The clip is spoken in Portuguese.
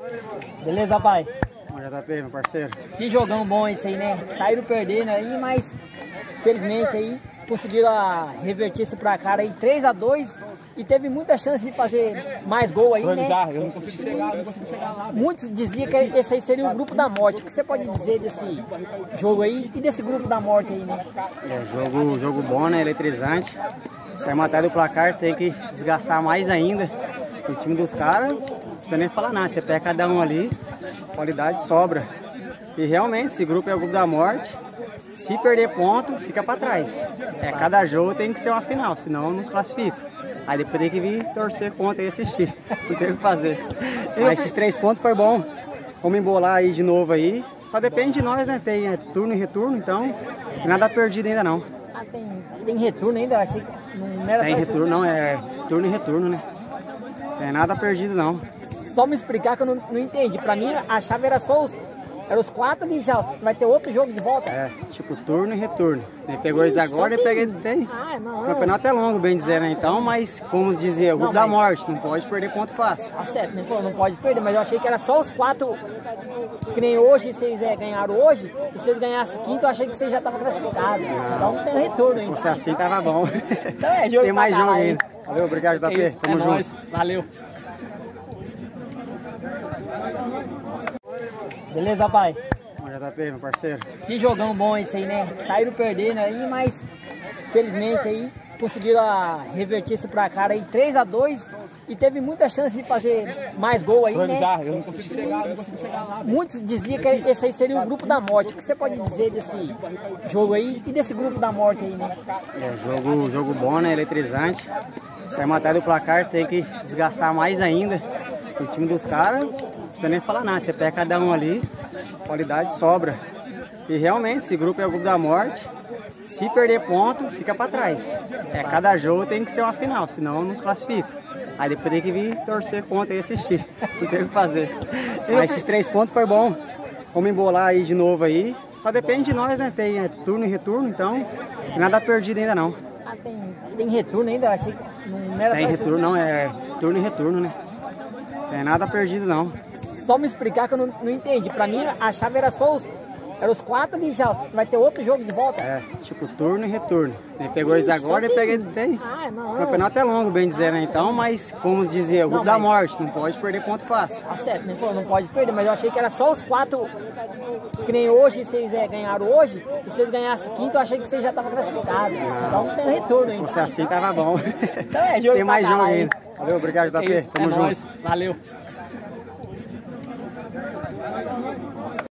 Beleza, pai? Bom, JP, meu parceiro. Que jogão bom esse aí, né? Saíram perdendo aí, mas felizmente aí conseguiram reverter esse placar aí 3-2 e teve muita chance de fazer mais gol aí, né? Eu não consigo chegar lá. Muitos diziam que esse aí seria o grupo da morte. O que você pode dizer desse jogo aí e desse grupo da morte aí, né? Jogo bom, né? Eletrizante. Se é matar do placar, tem que desgastar mais ainda. O time dos caras, não precisa nem falar nada. Você pega cada um ali, qualidade sobra. E realmente, esse grupo é o grupo da morte. Se perder ponto, fica pra trás. Cada jogo tem que ser uma final, senão não se classifica. Aí depois tem que vir torcer contra e assistir. Não tem o que fazer. Mas esses 3 pontos foi bom. Vamos embolar aí de novo aí. Só depende de nós, né? Tem turno e retorno, então nada perdido ainda não. Ah, tem retorno ainda? Eu achei que não era Tem só retorno, não, é turno e retorno, né? Tem nada perdido não. Só me explicar que eu não entendi. Pra mim, a chave era só os 4 e já vai ter outro jogo de volta. Tipo turno e retorno. Ele pegou eles agora e peguei bem. Não. O campeonato é longo, bem dizer, né? Então, mas como dizia, o grupo da morte, não pode perder ponto fácil. Tá certo, né? Não pode perder, mas eu achei que era só os 4, que nem hoje, vocês ganharam hoje. Se vocês ganhassem quinto, eu achei que vocês já estavam classificados. Então não tem retorno ainda. Se fosse assim, tava bom. Então jogo. Tem mais jogo ainda. Valeu, obrigado, JP. Tamo junto. Nóis. Valeu. Beleza, pai? Bom, JP, meu parceiro. Que jogão bom esse aí, né? Saíram perdendo aí, mas felizmente aí conseguiram reverter esse placar aí 3-2 e teve muita chance de fazer mais gol aí, né? Eu não consigo chegar lá. Muitos diziam que esse aí seria o grupo da morte. O que você pode dizer desse jogo aí e desse grupo da morte aí, né? Jogo bom, né? Eletrizante. Se é matar do placar, tem que desgastar mais ainda. O time dos caras, não precisa nem falar nada. Você pega cada um ali, qualidade sobra. E realmente, esse grupo é o grupo da morte. Se perder ponto, fica pra trás. Cada jogo tem que ser uma final, senão não se classifica. Aí depois tem que vir torcer contra e assistir. Não tem o que fazer. Mas esses 3 pontos foi bom. Vamos embolar aí de novo aí. Só depende de nós, né? Tem turno e retorno, então nada perdido ainda não. Ah, tem retorno ainda? Eu achei que não era Tem só retorno, não, é turno e retorno, né? Tem nada perdido não. Só me explicar que eu não entendi. Pra mim, a chave era só os 4 e já vai ter outro jogo de volta. Tipo turno e retorno. Ele pegou eles agora e peguei bem. O campeonato é longo, bem dizer, né? Então, mas como dizia, o grupo da morte, não pode perder ponto fácil. Tá certo, né? Não pode perder, mas eu achei que era só os 4, que nem hoje, vocês ganharam hoje. Se vocês ganhassem quinto, eu achei que vocês já estavam classificados. Então não tem retorno ainda. Se fosse assim, tava bom. Então jogo. Tem mais jogo ainda. Valeu, obrigado, JP. Tamo junto. Valeu.